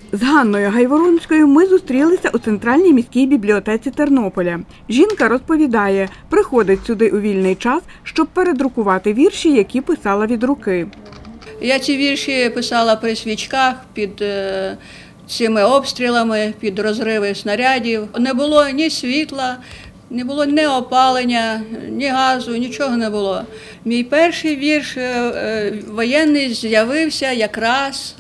З Ганною Гайворонською ми зустрілися у Центральній міській бібліотеці Тернополя. Жінка розповідає, приходить сюди у вільний час, щоб передрукувати вірші, які писала від руки. Я ці вірші писала при свічках під цими обстрілами, під розриви снарядів. Не було ні світла, не було ні опалення, ні газу, нічого не було. Мій перший вірш воєнний з'явився якраз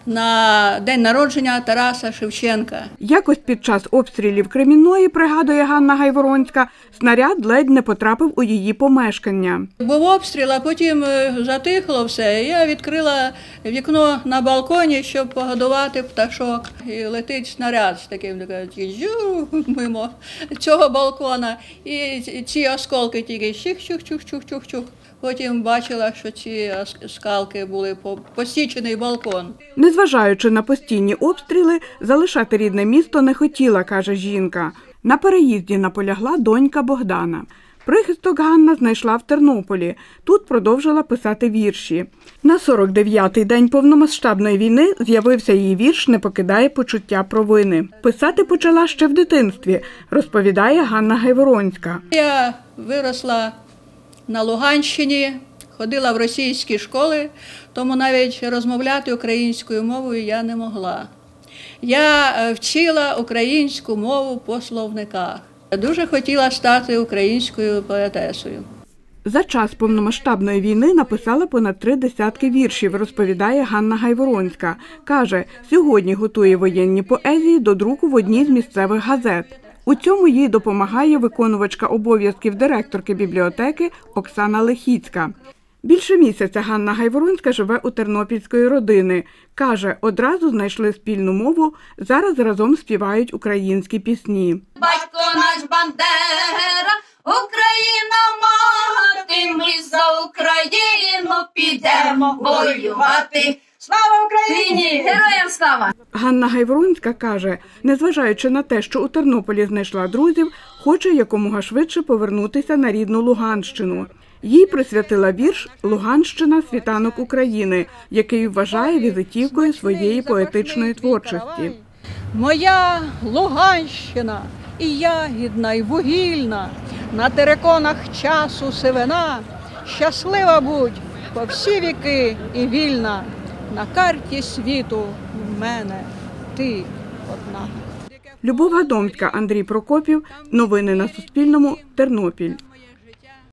на день народження Тараса Шевченка. Якось під час обстрілів Кремінної, пригадує Ганна Гайворонська, снаряд ледь не потрапив у її помешкання. Був обстріл, а потім затихло все. Я відкрила вікно на балконі, щоб погодувати пташок. І летить снаряд з таким мимо цього балкона. І ці осколки тільки чух-чух-чух-чух-чух. Потім бачила, що ці скалки були посічений балкон. Незважаючи на постійні обстріли, залишати рідне місто не хотіла, каже жінка. На переїзді наполягла донька Богдана. Прихисток Ганна знайшла в Тернополі. Тут продовжила писати вірші. На 49-й день повномасштабної війни з'явився її вірш «Не покидає почуття провини». Писати почала ще в дитинстві, розповідає Ганна Гайворонська. Я виросла на Луганщині, ходила в російські школи, тому навіть розмовляти українською мовою я не могла. Я вчила українську мову по словниках. Дуже хотіла стати українською поетесою. За час повномасштабної війни написала понад 3 десятки віршів, розповідає Ганна Гайворонська. Каже, сьогодні готує воєнні поезії до друку в одній з місцевих газет. У цьому їй допомагає виконувачка обов'язків директорки бібліотеки Оксана Лихіцька. Більше місяця Ганна Гайворонська живе у тернопільської родини. Каже, одразу знайшли спільну мову, зараз разом співають українські пісні. Батько наш Бандера, Україна мати, ми за Україну підемо воювати. Слава Україні! Героям слава! Ганна Гайворонська каже, незважаючи на те, що у Тернополі знайшла друзів, хоче якомога швидше повернутися на рідну Луганщину. Їй присвятила вірш «Луганщина – світанок України», який вважає візитівкою своєї поетичної творчості. Моя Луганщина і ягідна, і вугільна, на териконах часу сивина, щаслива будь по всі віки і вільна, на карті світу в мене ти одна. Любов Гадомська, Андрій Прокопів. Новини на Суспільному. Тернопіль.